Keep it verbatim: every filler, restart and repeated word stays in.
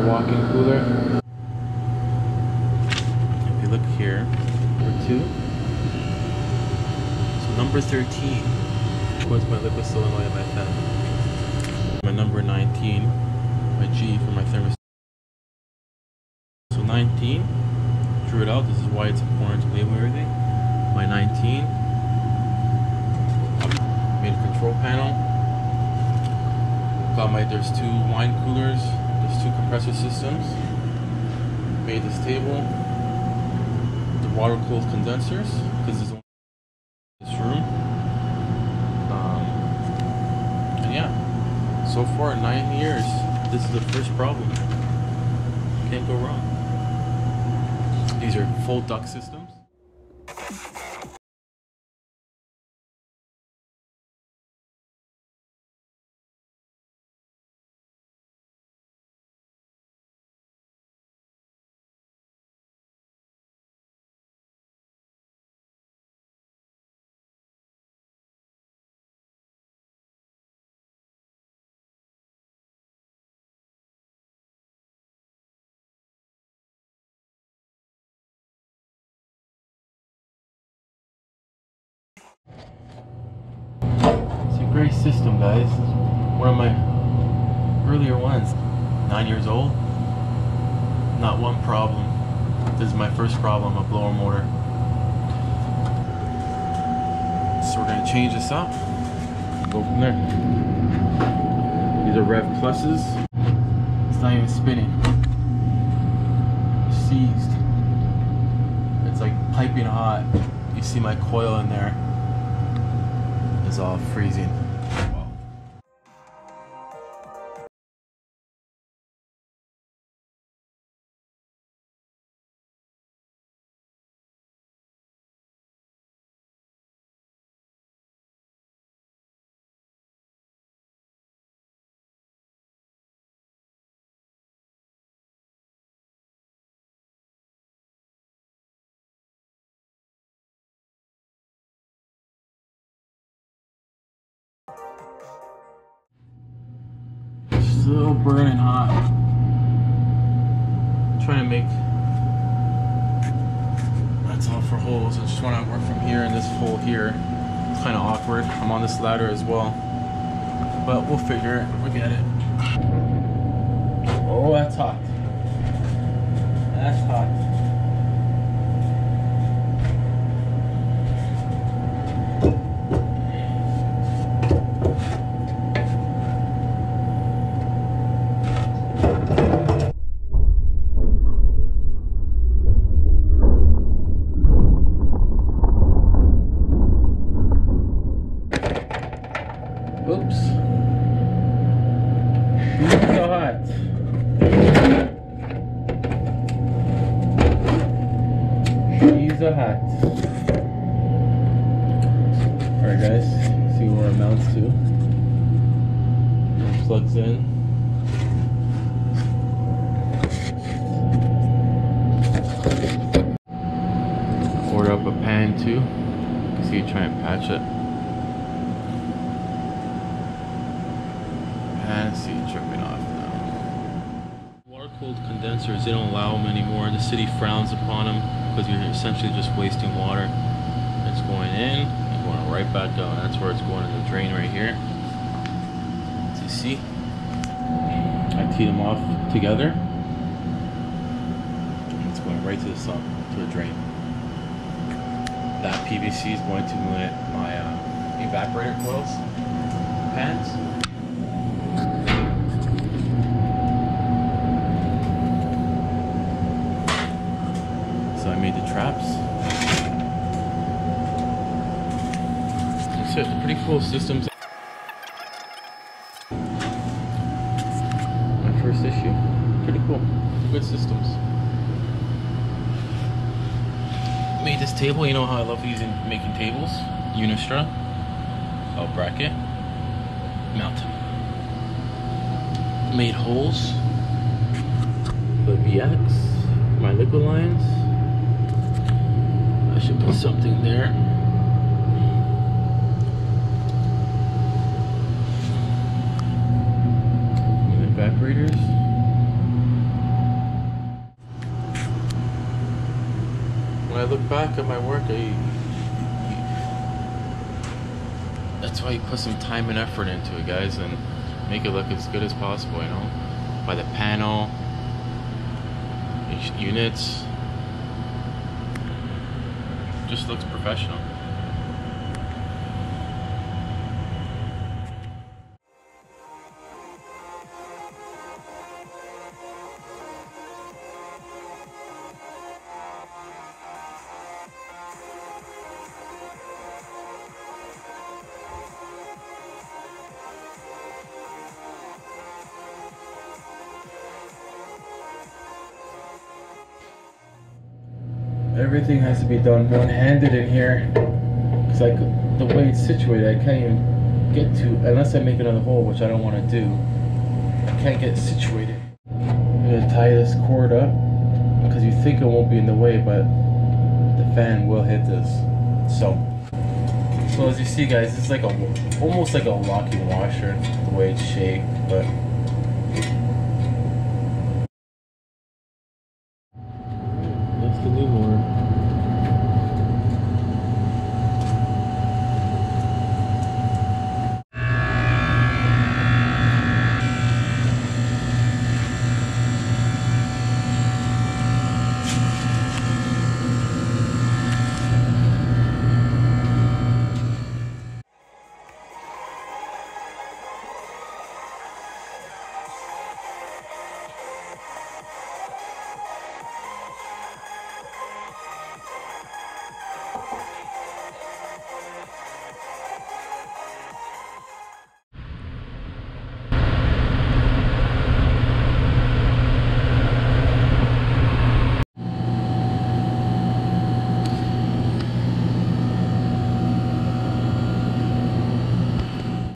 walk-in cooler. If you look here, number two. So number thirteen. What's my liquid solenoid and my fan? My number nineteen, my G for my thermostat. So nineteen, drew it out. This is why it's important to label everything. My nineteen, made a control panel. Got my, there's two wine coolers, there's two compressor systems. Made this table, the water cooled condensers, because there's only this room. Um, and yeah, so far nine years, this is the first problem. Can't go wrong. These are full duct systems. It's a great system, guys. One of my earlier ones. Nine years old. Not one problem. This is my first problem, a blower motor. So we're gonna change this up. Go from there. These are Rev Pluses. It's not even spinning. It's seized. It's like piping hot. You see my coil in there. Is all freezing. Wow. Still burning hot. I'm trying to make, that's all for holes. I just want to work from here and this hole here. It's kind of awkward. I'm on this ladder as well, but we'll figure it. We'll get it. Oh, that's hot. That's hot. Oops. She's so hot. She's so hot. Alright guys, see where it mounts to. It plugs in. Order up a pan too. You can see you try and patch it. And see it dripping off now. Water-cooled condensers, they don't allow them anymore. The city frowns upon them because you're essentially just wasting water. It's going in and going right back out. That's where it's going in the drain right here. As you see, I tee them off together. It's going right to the sump, to the drain. That P V C is going to my, my uh, evaporator coils, pans. So I made the traps. It's a pretty cool systems. My first issue. Pretty cool. Good systems. Made this table. You know how I love using making tables. Unistra. L bracket. Mount. Made holes. The V X. My liquid lines. I should put something there. The evaporators. look back at my work, I, that's why you put some time and effort into it, guys, and make it look as good as possible, you know, by the panel, each units, just looks professional. Everything has to be done one-handed in here, because like the way it's situated, I can't even get to unless I make another hole, which I don't want to do. I can't get situated. I'm gonna tie this cord up because you think it won't be in the way, but the fan will hit this. So, so as you see, guys, this is like a almost like a locking washer the way it's shaped, but